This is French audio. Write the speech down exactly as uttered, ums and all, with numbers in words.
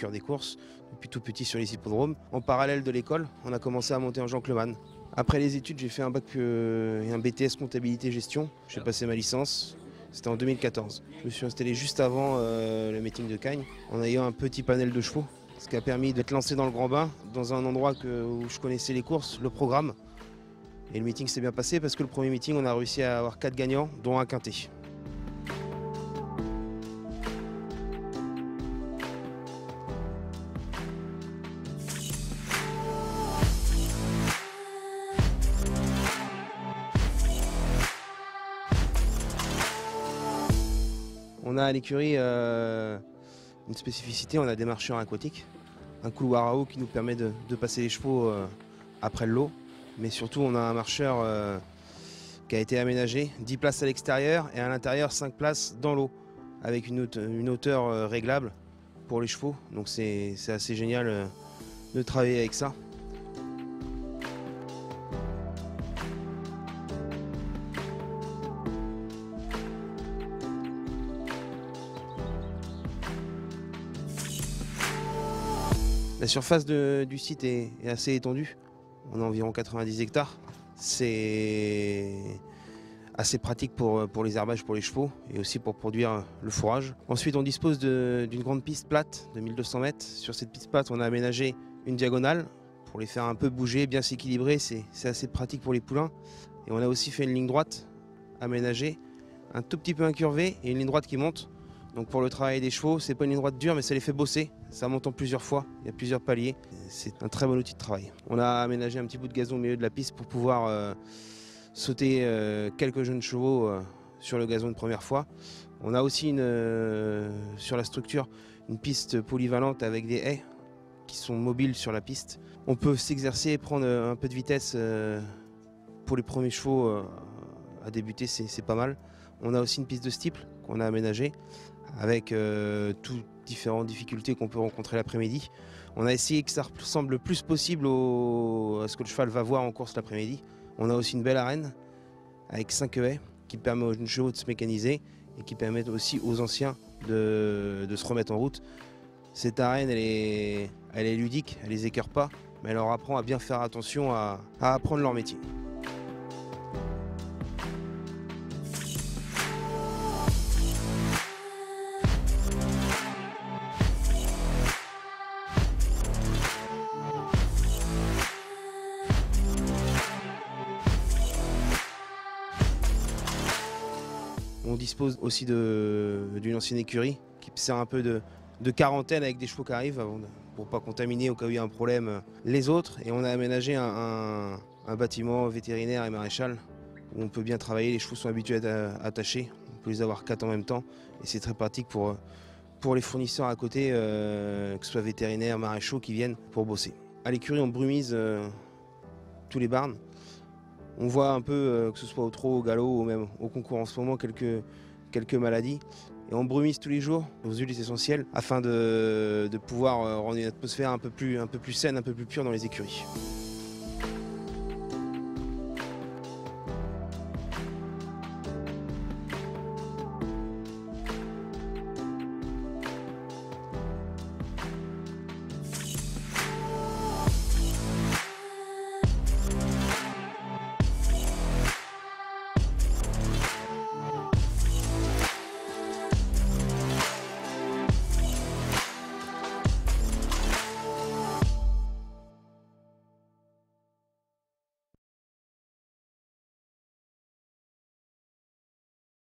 cœur des courses, depuis tout petit sur les hippodromes. En parallèle de l'école, on a commencé à monter en gentleman. Après les études, j'ai fait un bac euh, et un B T S comptabilité gestion. J'ai passé ma licence, c'était en deux mille quatorze. Je me suis installé juste avant euh, le meeting de Cagnes, en ayant un petit panel de chevaux, ce qui a permis d'être lancé dans le grand bain, dans un endroit que, où je connaissais les courses, le programme. Et le meeting s'est bien passé parce que le premier meeting, on a réussi à avoir quatre gagnants, dont un quintet. On a à l'écurie euh, une spécificité, on a des marcheurs aquatiques, un couloir à eau qui nous permet de, de passer les chevaux euh, après le lot, mais surtout on a un marcheur euh, qui a été aménagé, dix places à l'extérieur et à l'intérieur cinq places dans l'eau, avec une, haute, une hauteur euh, réglable pour les chevaux, donc c'est assez génial euh, de travailler avec ça. La surface de, du site est, est assez étendue, on a environ quatre-vingt-dix hectares. C'est assez pratique pour, pour les herbages pour les chevaux et aussi pour produire le fourrage. Ensuite, on dispose d'une grande piste plate de mille deux cents mètres. Sur cette piste plate, on a aménagé une diagonale pour les faire un peu bouger, bien s'équilibrer. C'est assez pratique pour les poulains. Et on a aussi fait une ligne droite aménagée, un tout petit peu incurvée et une ligne droite qui monte. Donc pour le travail des chevaux, c'est pas une ligne droite dure, mais ça les fait bosser. Ça monte en plusieurs fois, il y a plusieurs paliers. C'est un très bon outil de travail. On a aménagé un petit bout de gazon au milieu de la piste pour pouvoir euh, sauter euh, quelques jeunes chevaux euh, sur le gazon une première fois. On a aussi une, euh, sur la structure une piste polyvalente avec des haies qui sont mobiles sur la piste. On peut s'exercer et prendre un peu de vitesse euh, pour les premiers chevaux euh, à débuter, c'est pas mal. On a aussi une piste de steeple qu'on a aménagée avec euh, toutes différentes difficultés qu'on peut rencontrer l'après-midi. On a essayé que ça ressemble le plus possible au, à ce que le cheval va voir en course l'après-midi. On a aussi une belle arène avec cinq haies qui permet aux jeunes chevaux de se mécaniser et qui permettent aussi aux anciens de, de se remettre en route. Cette arène, elle est, elle est ludique, elle les écœure pas, mais elle leur apprend à bien faire attention à, à apprendre leur métier. On dispose aussi d'une ancienne écurie qui sert un peu de, de quarantaine avec des chevaux qui arrivent avant de, pour ne pas contaminer au cas où il y a un problème les autres. Et on a aménagé un, un, un bâtiment vétérinaire et maréchal où on peut bien travailler. Les chevaux sont habitués à être attachés. On peut les avoir quatre en même temps et c'est très pratique pour, pour les fournisseurs à côté, euh, que ce soit vétérinaires, maréchaux qui viennent pour bosser. À l'écurie, on brumise euh, tous les barns. On voit un peu, euh, que ce soit au trot, au galop ou même au concours en ce moment, quelques, quelques maladies. Et on brumise tous les jours aux huiles essentielles afin de, de pouvoir rendre une atmosphère un peu, plus, un peu plus saine, un peu plus pure dans les écuries.